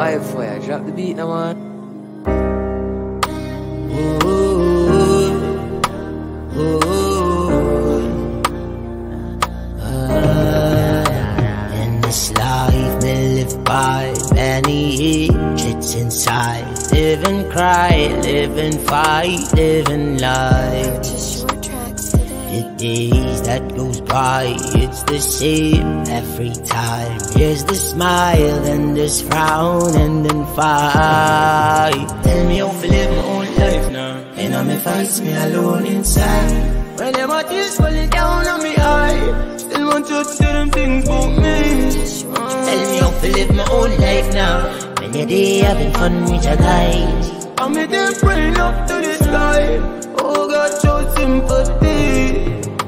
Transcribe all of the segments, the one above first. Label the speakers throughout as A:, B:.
A: vibe for ya. Drop the beat now, man.
B: In this life we live by many hatreds inside. Live and cry, live and fight, live and lie. The days that goes by, it's the same every time. Here's the smile, then this frown, and then fight. Tell me how to live my own life now. And I'm fights me alone inside. When them my tears falling down on me eye, still want to say them things about me. Tell me how to live my own life now. When you're there having fun with your guys, I'm there praying up to the sky. Oh God, show sympathy.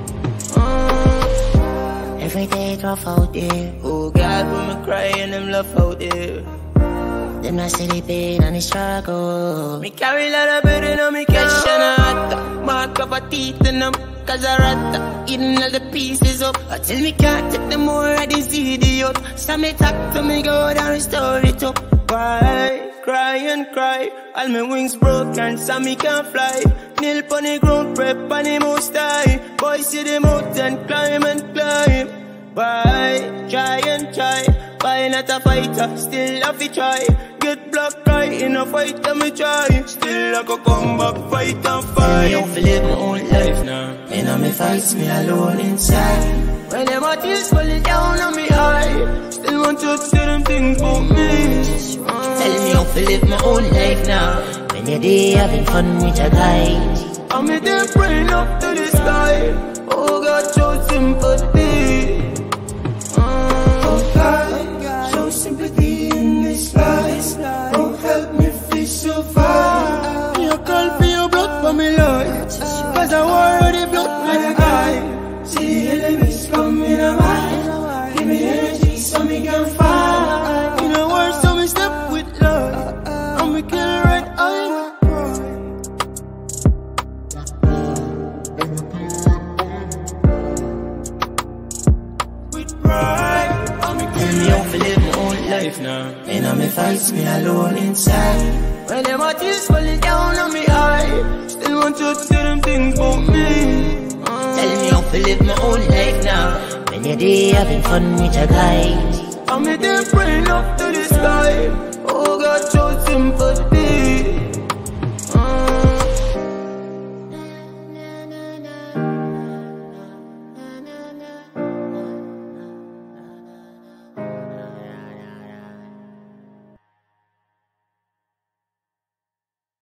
B: Every day it's rough out there. Oh God, when me cry and them laugh out there. Them not see the pain and the struggle. Me carry a lot of burden on me cash and a hot. Mark up a teeth in them cause I rat. Eating all the pieces up until me can't take the more of this idiot. So me talk to me go down and restore it up. Why? Cry and cry. All my wings broken so me can't fly. Kneel pon the ground, prep on the most high. Boy see the mountain, climb and climb. Why? Try and try. Why not a fighter? Still have to try. Get black right in a fight and me try. Still I go come back, fight and fight. I don't live my own life now. And I me fights me alone inside. When them my tears falling down on me eye, still want to say them things about me. Tell me how to live my own life now. When you're there having fun with your guys, I'm there praying up to the sky. Oh God, show sympathy. Oh God, show sympathy in this life. Oh, help me feel so far. You call for your blood for me, Lord, cause I wore the blood for the guy. See the enemies coming a mile. Give me energy so me can fight. You know where so me step with love, and we kill red eye. With pride, and we tell me how to live my own life now. And I me fights me alone inside. When them my tears falling down on me eye, still want to say them things about me. Tell me how to live my own life now. When you're there having fun with your guys, I'm there praying up to the sky. Oh God, show sympathy.